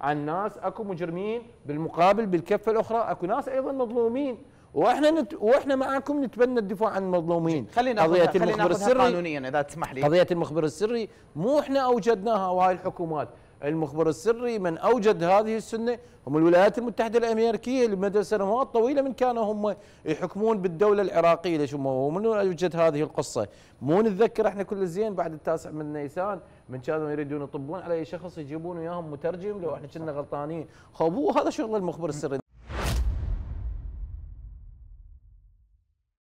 عن ناس اكو مجرمين، بالمقابل بالكفه الاخرى اكو ناس ايضا مظلومين، واحنا معاكم نتبنى الدفاع عن المظلومين. خلينا ناخذها قانونيا اذا تسمح لي. قضيه المخبر السري مو احنا اوجدناها وهاي الحكومات، المخبر السري من اوجد هذه السنه هم الولايات المتحده الامريكيه لمدى سنوات طويله من كانوا هم يحكمون بالدوله العراقيه. ليش هم من اوجد هذه القصه؟ مو نتذكر احنا كل زين بعد التاسع من نيسان من كانوا يريدون يطبون على اي شخص يجيبون وياهم مترجم لو احنا كنا غلطانين، خو هذا شغل المخبر السري.